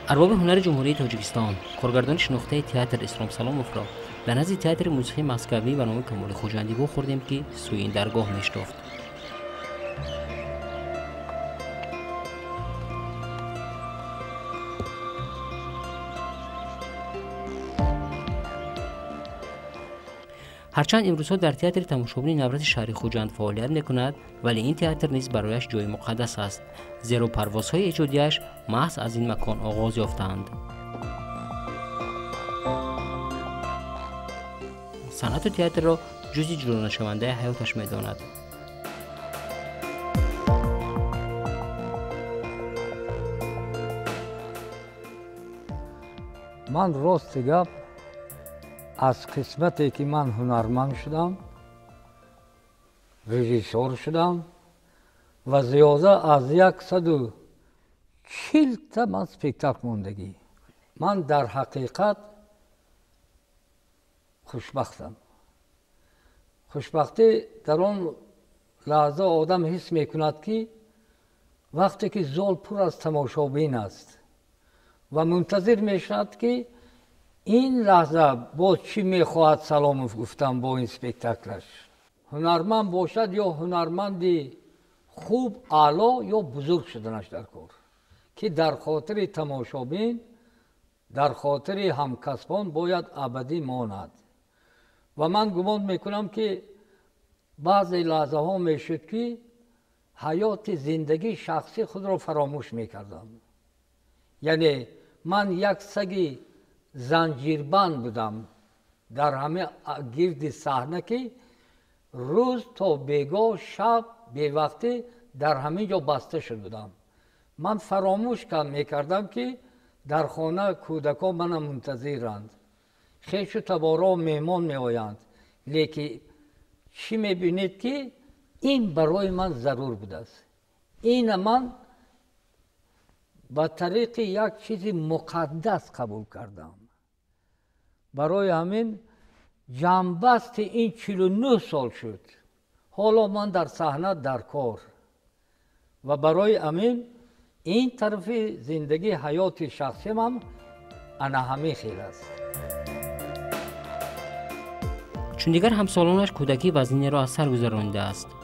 ارباب هنر جمهوری تاجیکستان کارگردان شناخته تئاتر اسلام سلاموف را به نزد تئاتر موسیقی مسکوی به نام کمال خوجندی خوردیم که سوی این درگاه میشتافت. هرچند امروزها در تئاتر تماشابینی نبرد شهری خوجند فعالیت میکند، ولی این تئاتر نیز برایش جای مقدس است، زیرا پروازهای ایجادیش محض از این مکان آغاز یافتند. صنعت تئاتر را جزئی جدا نشونده حیاتش میداند. من راست گپ از قسمتی که من هنرمند شدم، رژیسور شدم و زیاده از 140 تا من سپکتاکل موندگی. من در حقیقت خوشبختم. خوشبختی در اون لحظه آدم حس میکند که وقتی که زال پر از تماشابین است و منتظر میشد که این لحظه باز چی میخواهد سلام گفتم با این سپکتاکلش. هنرمند باشد یا هنرمندی خوب اعلا یا بزرگ شدنش در کار که در خاطر تماشابین، در خاطر همکسبان باید ابدی ماند. و من گمان میکنم که بعضی لحظه ها میشد که حیات زندگی شخصی خود را فراموش میکردم. یعنی من یک سگ زنجیربند بودم در همه گرد صحنه که روز تا بیگاه شب به وقتی در همه جا بسته شده بودم. من فراموش میکردم که در خانه کودکان من منتظرند، خویش و تبارا مهمان می آیند، لیکن چی میبینید که این برای من ضرور بوده است. این من به طریق یک چیز مقدس قبول کردم. برای همین جنبست این 49 سال شد حالا من در صحنه در کار و برای همین این طرف زندگی حیات شخصی من انا همه خیلی است. چون دیگر همسالانش کودکی وزینی را از سر گذرانده است